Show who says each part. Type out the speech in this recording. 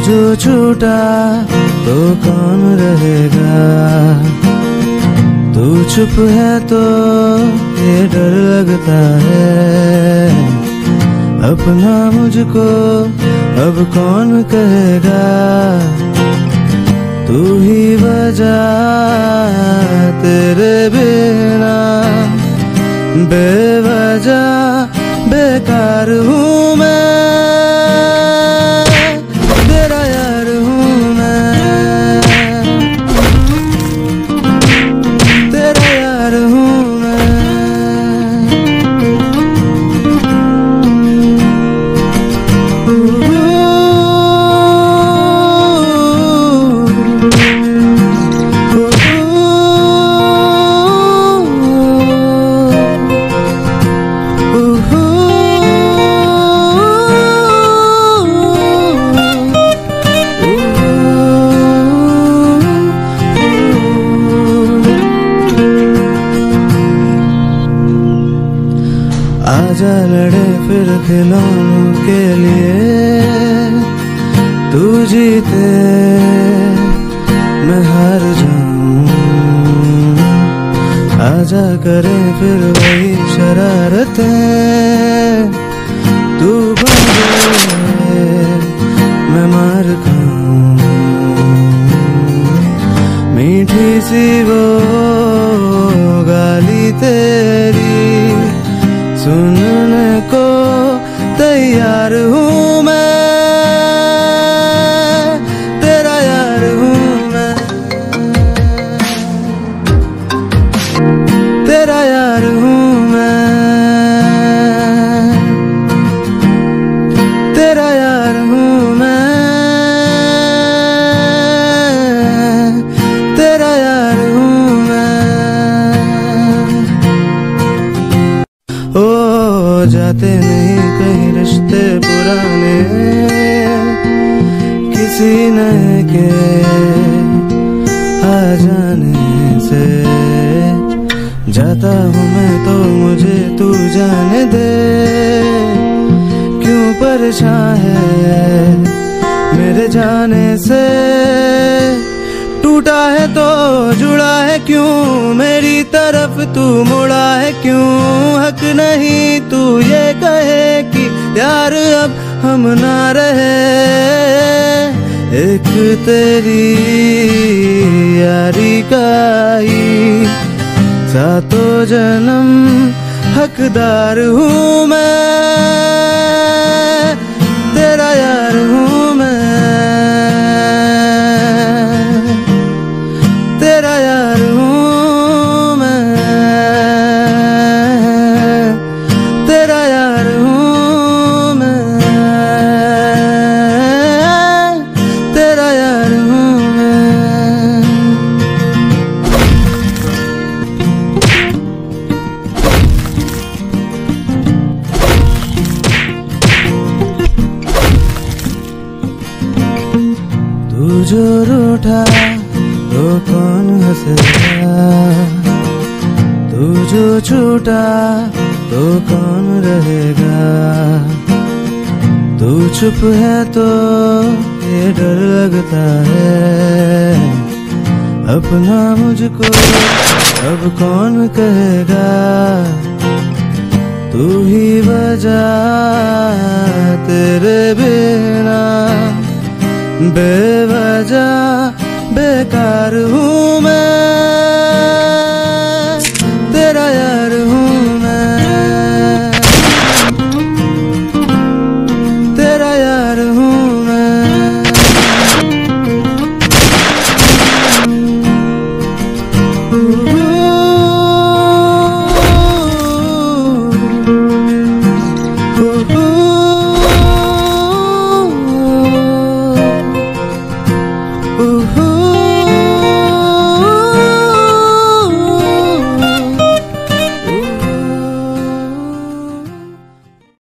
Speaker 1: जो छूटा तो कौन रहेगा, तू चुप है तो ये डर लगता है, अपना मुझको अब कौन कहेगा, तू ही वजह तेरे बिना बेवजह बेकार हूँ मैं, तेरा यार हूँ मैं, तेरा यार हूँ मैं। आजा लड़े फिर खिलौनों के लिए, तू जीते मैं हार जाऊं, आजा करें फिर वही शरारतें, तू भागे मैं मार खाऊं, मीठी सी वो गाली तेरी सुनने को तैयार हूँ मैं, तेरा यार हूँ मैं, तेरा यार हूँ मैं, तेरा यार हूँ मैं, तेरा यार हूँ मैं। ओ जाते नहीं कहीं रिश्ते पुराने, किसी नए के आ जाने से, जाता हूँ मैं तो मुझे तू जाने दे, क्यों परेशान है मेरे जाने से, टूटा है तो जुड़ा है क्यों, मेरी तरफ तू मुड़ा है क्यों, हक नहीं तू ये कहे कि यार अब हम ना रहे, एक तेरी यारी का ही सातों जन्म हकदार हूँ मैं, तेरा यार हूँ मैं, तेरा यार हूँ मैं, तेरा यार हूँ मैं, तेरा यार हूँ मैं। तू जो रूठा तो कौन हंसेगा, तू जो छूटा तो कौन रहेगा, तू चुप है तो ये डर लगता है, अपना मुझको अब कौन कहेगा, तू ही वजह तेरे बिना बेवजह बेकार हूँ मैं,